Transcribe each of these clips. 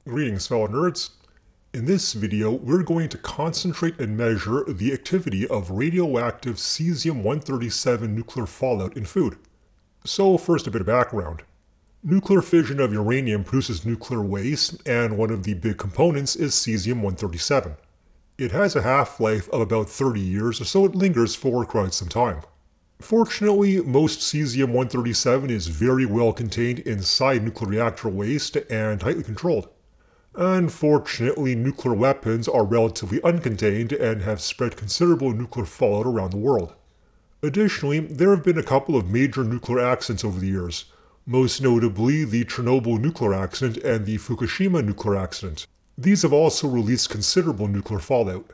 Greetings, fellow nerds. In this video, we're going to concentrate and measure the activity of radioactive Cesium-137 nuclear fallout in food. So first, a bit of background. Nuclear fission of uranium produces nuclear waste, and one of the big components is Cesium-137. It has a half-life of about 30 years, so it lingers for quite some time. Fortunately, most Cesium-137 is very well contained inside nuclear reactor waste and tightly controlled. Unfortunately, nuclear weapons are relatively uncontained and have spread considerable nuclear fallout around the world. Additionally, there have been a couple of major nuclear accidents over the years, most notably the Chernobyl nuclear accident and the Fukushima nuclear accident. These have also released considerable nuclear fallout.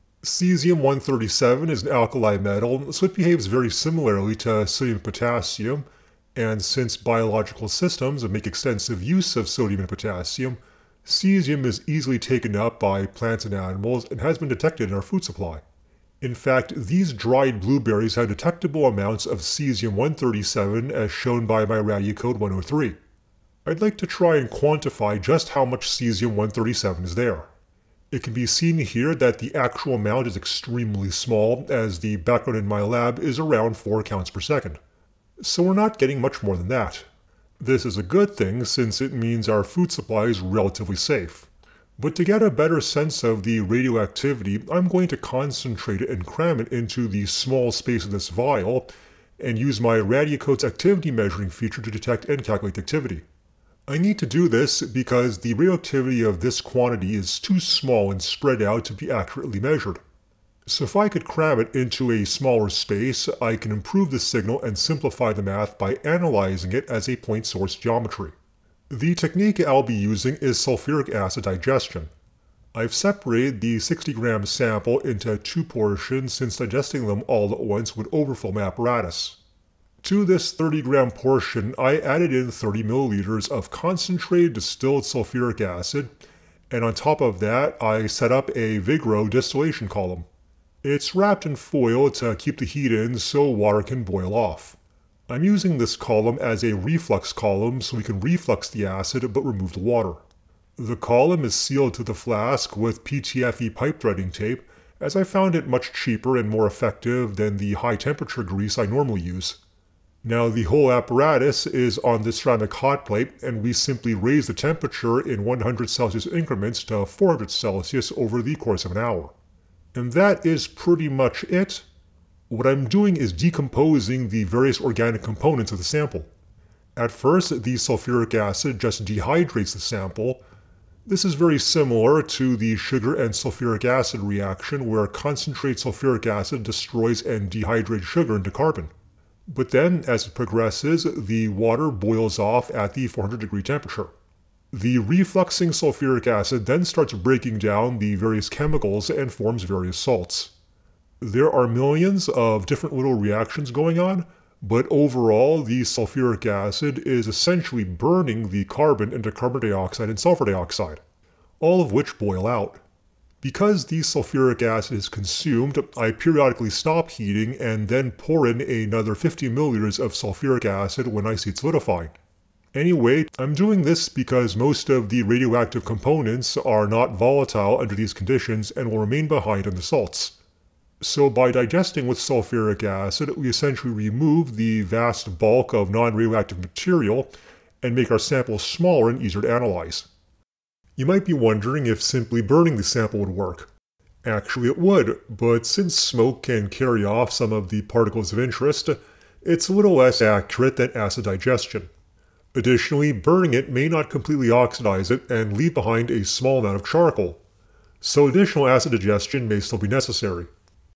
Cesium-137 is an alkali metal, so it behaves very similarly to sodium and potassium, and since biological systems make extensive use of sodium and potassium, cesium is easily taken up by plants and animals and has been detected in our food supply. In fact, these dried blueberries have detectable amounts of Cesium-137 as shown by my radiacode 103. I'd like to try and quantify just how much Cesium-137 is there. It can be seen here that the actual amount is extremely small, as the background in my lab is around 4 counts per second. So we're not getting much more than that. This is a good thing since it means our food supply is relatively safe. But to get a better sense of the radioactivity, I'm going to concentrate it and cram it into the small space of this vial and use my Radiacode's activity measuring feature to detect and calculate the activity. I need to do this because the radioactivity of this quantity is too small and spread out to be accurately measured. So if I could cram it into a smaller space, I can improve the signal and simplify the math by analyzing it as a point source geometry. The technique I'll be using is sulfuric acid digestion. I've separated the 60-gram sample into 2 portions since digesting them all at once would overfill my apparatus. To this 30-gram portion, I added in 30 milliliters of concentrated distilled sulfuric acid, and on top of that, I set up a Vigro distillation column. It's wrapped in foil to keep the heat in so water can boil off. I'm using this column as a reflux column so we can reflux the acid but remove the water. The column is sealed to the flask with PTFE pipe threading tape, as I found it much cheaper and more effective than the high temperature grease I normally use. Now the whole apparatus is on this ceramic hot plate, and we simply raise the temperature in 100 Celsius increments to 400 Celsius over the course of an hour. And that is pretty much it. What I'm doing is decomposing the various organic components of the sample. At first, the sulfuric acid just dehydrates the sample. This is very similar to the sugar and sulfuric acid reaction where concentrated sulfuric acid destroys and dehydrates sugar into carbon. But then, as it progresses, the water boils off at the 400-degree temperature. The refluxing sulfuric acid then starts breaking down the various chemicals and forms various salts. There are millions of different little reactions going on, but overall the sulfuric acid is essentially burning the carbon into carbon dioxide and sulfur dioxide, all of which boil out. Because the sulfuric acid is consumed, I periodically stop heating and then pour in another 50 milliliters of sulfuric acid when I see it solidifying. Anyway, I'm doing this because most of the radioactive components are not volatile under these conditions and will remain behind in the salts. So by digesting with sulfuric acid, we essentially remove the vast bulk of non-radioactive material and make our sample smaller and easier to analyze. You might be wondering if simply burning the sample would work. Actually it would, but since smoke can carry off some of the particles of interest, it's a little less accurate than acid digestion. Additionally, burning it may not completely oxidize it and leave behind a small amount of charcoal, so additional acid digestion may still be necessary.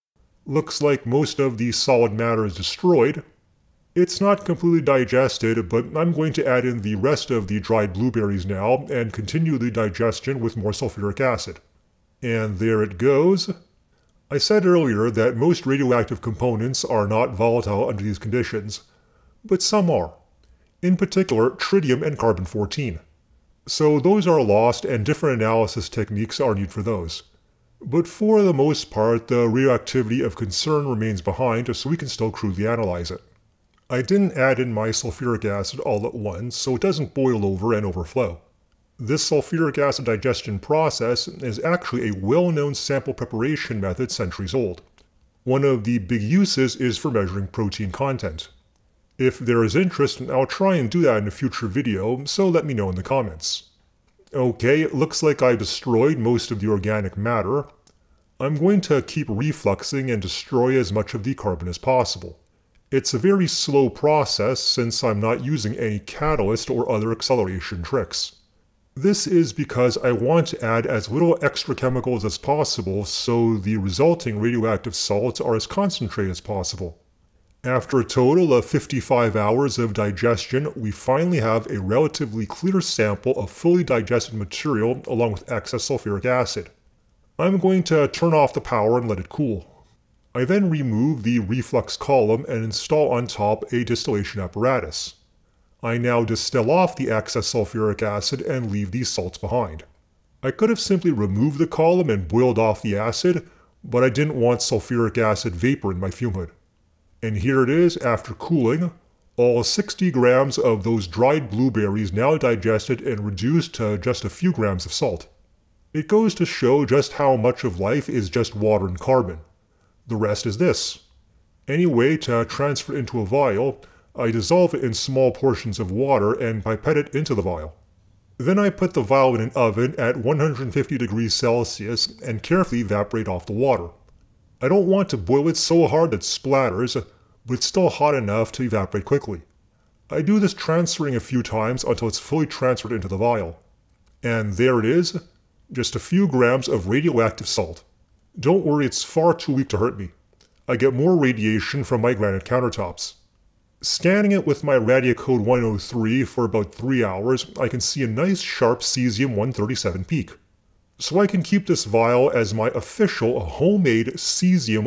Looks like most of the solid matter is destroyed. It's not completely digested, but I'm going to add in the rest of the dried blueberries now and continue the digestion with more sulfuric acid. And there it goes. I said earlier that most radioactive components are not volatile under these conditions, but some are. In particular, tritium and carbon-14. So those are lost and different analysis techniques are needed for those. But for the most part, the radioactivity of concern remains behind so we can still crudely analyze it. I didn't add in my sulfuric acid all at once, so it doesn't boil over and overflow. This sulfuric acid digestion process is actually a well-known sample preparation method centuries old. One of the big uses is for measuring protein content. If there is interest, I'll try and do that in a future video, so let me know in the comments. Okay, it looks like I've destroyed most of the organic matter. I'm going to keep refluxing and destroy as much of the carbon as possible. It's a very slow process since I'm not using any catalyst or other acceleration tricks. This is because I want to add as little extra chemicals as possible so the resulting radioactive salts are as concentrated as possible. After a total of 55 hours of digestion, we finally have a relatively clear sample of fully digested material along with excess sulfuric acid. I'm going to turn off the power and let it cool. I then remove the reflux column and install on top a distillation apparatus. I now distill off the excess sulfuric acid and leave these salts behind. I could have simply removed the column and boiled off the acid, but I didn't want sulfuric acid vapor in my fume hood. And here it is after cooling, all 60 grams of those dried blueberries now digested and reduced to just a few grams of salt. It goes to show just how much of life is just water and carbon. The rest is this. Anyway, to transfer it into a vial, I dissolve it in small portions of water and pipette it into the vial. Then I put the vial in an oven at 150 degrees Celsius and carefully evaporate off the water. I don't want to boil it so hard that it splatters, but it's still hot enough to evaporate quickly. I do this transferring a few times until it's fully transferred into the vial. And there it is, just a few grams of radioactive salt. Don't worry, it's far too weak to hurt me. I get more radiation from my granite countertops. Scanning it with my Radiacode 103 for about 3 hours, I can see a nice sharp Cesium 137 peak. So I can keep this vial as my official homemade Cesium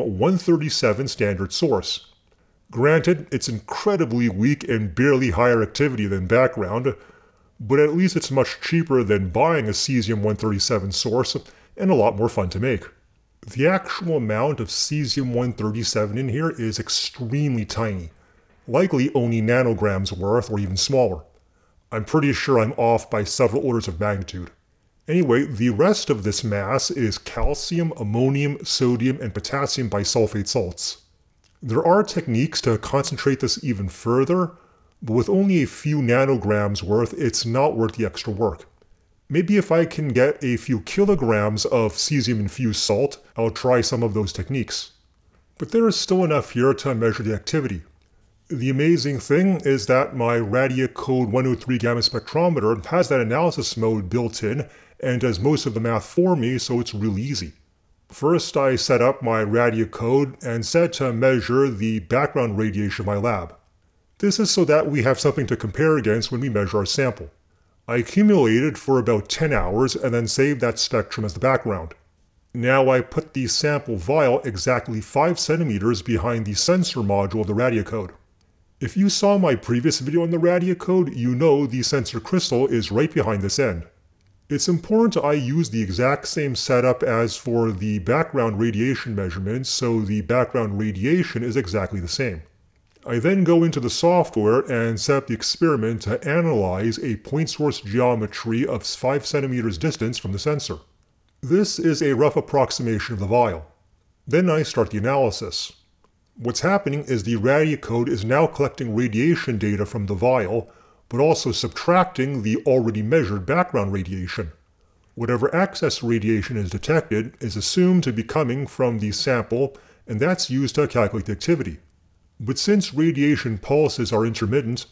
137 standard source. Granted, it's incredibly weak and barely higher activity than background, but at least it's much cheaper than buying a Cesium 137 source and a lot more fun to make. The actual amount of Cesium 137 in here is extremely tiny, likely only nanograms worth or even smaller. I'm pretty sure I'm off by several orders of magnitude. Anyway, the rest of this mass is calcium, ammonium, sodium, and potassium bisulfate salts. There are techniques to concentrate this even further, but with only a few nanograms worth, it's not worth the extra work. Maybe if I can get a few kilograms of cesium-infused salt, I'll try some of those techniques. But there is still enough here to measure the activity. The amazing thing is that my Radiacode 103 gamma spectrometer has that analysis mode built in and does most of the math for me, so it's really easy. First, I set up my Radiacode and set to measure the background radiation of my lab. This is so that we have something to compare against when we measure our sample. I accumulated for about 10 hours and then saved that spectrum as the background. Now I put the sample vial exactly 5 centimeters behind the sensor module of the Radiacode. If you saw my previous video on the Radiacode, you know the sensor crystal is right behind this end. It's important I use the exact same setup as for the background radiation measurements, so the background radiation is exactly the same. I then go into the software and set up the experiment to analyze a point source geometry of 5 centimeters distance from the sensor. This is a rough approximation of the vial. Then I start the analysis. What's happening is the Radiacode is now collecting radiation data from the vial, but also subtracting the already measured background radiation. Whatever excess radiation is detected is assumed to be coming from the sample, and that's used to calculate the activity. But since radiation pulses are intermittent,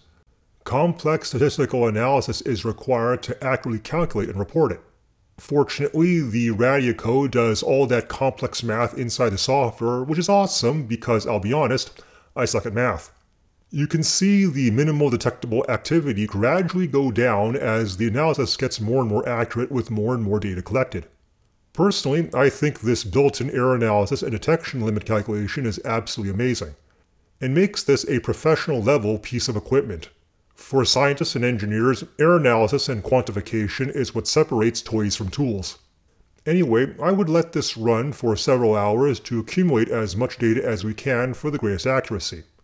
complex statistical analysis is required to accurately calculate and report it. Fortunately, the Radiacode does all that complex math inside the software, which is awesome because, I'll be honest, I suck at math. You can see the minimal detectable activity gradually go down as the analysis gets more and more accurate with more and more data collected. Personally, I think this built-in error analysis and detection limit calculation is absolutely amazing, and makes this a professional level piece of equipment. For scientists and engineers, error analysis and quantification is what separates toys from tools. Anyway, I would let this run for several hours to accumulate as much data as we can for the greatest accuracy.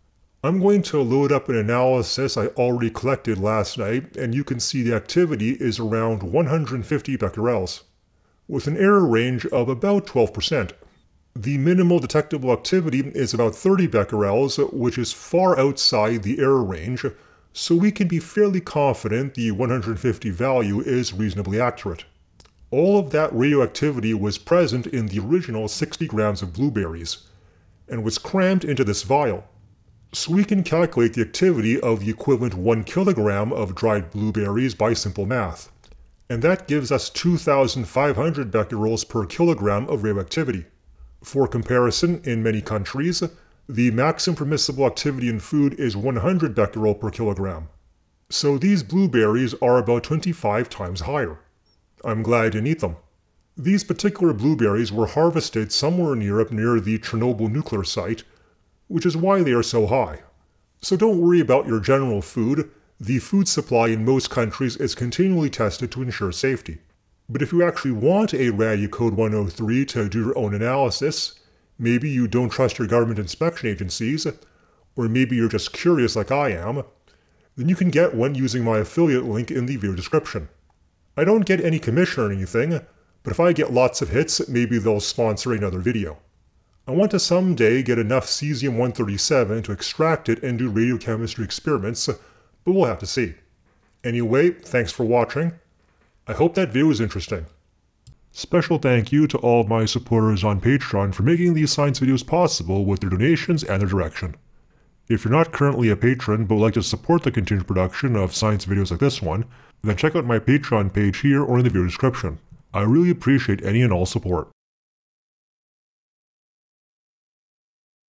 I'm going to load up an analysis I already collected last night, and you can see the activity is around 150 becquerels, with an error range of about 12%. The minimal detectable activity is about 30 becquerels, which is far outside the error range, so we can be fairly confident the 150 value is reasonably accurate. All of that radioactivity was present in the original 60 grams of blueberries, and was crammed into this vial. So we can calculate the activity of the equivalent 1 kilogram of dried blueberries by simple math. And that gives us 2,500 becquerels per kilogram of radioactivity. For comparison, in many countries, the maximum permissible activity in food is 100 becquerel per kilogram. So these blueberries are about 25 times higher. I'm glad I didn't eat them. These particular blueberries were harvested somewhere in Europe near the Chernobyl nuclear site, which is why they are so high. So don't worry about your general food. The food supply in most countries is continually tested to ensure safety. But if you actually want a Radiacode 103 to do your own analysis, maybe you don't trust your government inspection agencies, or maybe you're just curious like I am, then you can get one using my affiliate link in the video description. I don't get any commission or anything, but if I get lots of hits, maybe they'll sponsor another video. I want to someday get enough Cesium-137 to extract it and do radiochemistry experiments, but we'll have to see. Anyway, thanks for watching. I hope that video was interesting. Special thank you to all of my supporters on Patreon for making these science videos possible with their donations and their direction. If you're not currently a patron but would like to support the continued production of science videos like this one, then check out my Patreon page here or in the video description. I really appreciate any and all support.